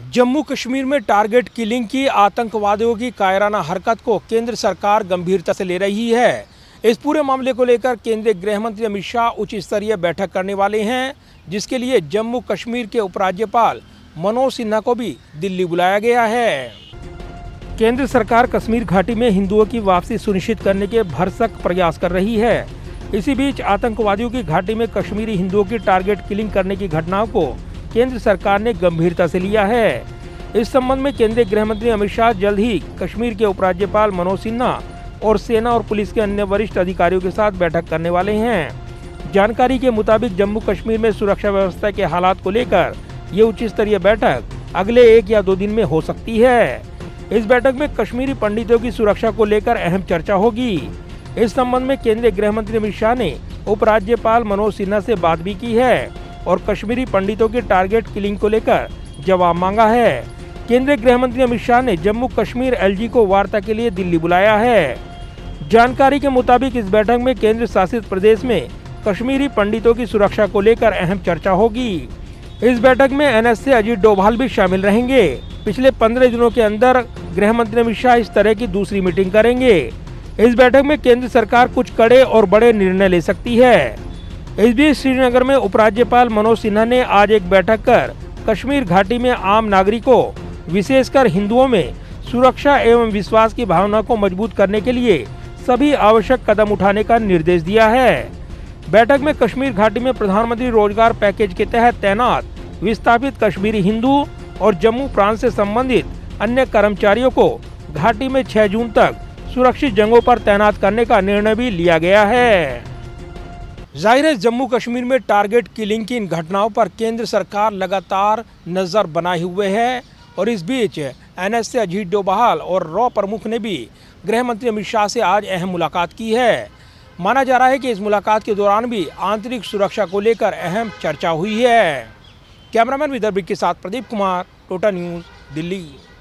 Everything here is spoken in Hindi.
जम्मू कश्मीर में टारगेट किलिंग की आतंकवादियों की कायराना हरकत को केंद्र सरकार गंभीरता से ले रही है। इस पूरे मामले को लेकर केंद्रीय गृह मंत्री अमित शाह उच्च स्तरीय बैठक करने वाले हैं, जिसके लिए जम्मू कश्मीर के उपराज्यपाल मनोज सिन्हा को भी दिल्ली बुलाया गया है। केंद्र सरकार कश्मीर घाटी में हिंदुओं की वापसी सुनिश्चित करने के भरसक प्रयास कर रही है। इसी बीच आतंकवादियों की घाटी में कश्मीरी हिंदुओं की टारगेट किलिंग करने की घटनाओं को केंद्र सरकार ने गंभीरता से लिया है। इस संबंध में केंद्रीय गृह मंत्री अमित शाह जल्द ही कश्मीर के उपराज्यपाल मनोज सिन्हा और सेना और पुलिस के अन्य वरिष्ठ अधिकारियों के साथ बैठक करने वाले हैं। जानकारी के मुताबिक जम्मू कश्मीर में सुरक्षा व्यवस्था के हालात को लेकर ये उच्च स्तरीय बैठक अगले 1 या 2 दिन में हो सकती है। इस बैठक में कश्मीरी पंडितों की सुरक्षा को लेकर अहम चर्चा होगी। इस संबंध में केंद्रीय गृह मंत्री अमित शाह ने उपराज्यपाल मनोज सिन्हा से बात भी की है और कश्मीरी पंडितों की टारगेट किलिंग को लेकर जवाब मांगा है। केंद्रीय गृह मंत्री अमित शाह ने जम्मू कश्मीर एलजी को वार्ता के लिए दिल्ली बुलाया है। जानकारी के मुताबिक इस बैठक में केंद्र शासित प्रदेश में कश्मीरी पंडितों की सुरक्षा को लेकर अहम चर्चा होगी। इस बैठक में एनएस से अजीत डोभाल भी शामिल रहेंगे। पिछले 15 दिनों के अंदर गृह मंत्री अमित शाह इस तरह की दूसरी मीटिंग करेंगे। इस बैठक में केंद्र सरकार कुछ कड़े और बड़े निर्णय ले सकती है। इस बीच श्रीनगर में उपराज्यपाल मनोज सिन्हा ने आज एक बैठक कर कश्मीर घाटी में आम नागरिकों, विशेषकर हिंदुओं में सुरक्षा एवं विश्वास की भावना को मजबूत करने के लिए सभी आवश्यक कदम उठाने का निर्देश दिया है। बैठक में कश्मीर घाटी में प्रधानमंत्री रोजगार पैकेज के तहत तैनात विस्थापित कश्मीरी हिंदू और जम्मू प्रांत से संबंधित अन्य कर्मचारियों को घाटी में 6 जून तक सुरक्षित जगहों पर तैनात करने का निर्णय भी लिया गया है। जाहिर है, जम्मू कश्मीर में टारगेट किलिंग की इन घटनाओं पर केंद्र सरकार लगातार नजर बनाए हुए है और इस बीच एनएस से अजीत डोभाल और रॉ प्रमुख ने भी गृह मंत्री अमित शाह से आज अहम मुलाकात की है। माना जा रहा है कि इस मुलाकात के दौरान भी आंतरिक सुरक्षा को लेकर अहम चर्चा हुई है। कैमरामैन विदर्भ के साथ प्रदीप कुमार, टोटा न्यूज़, दिल्ली।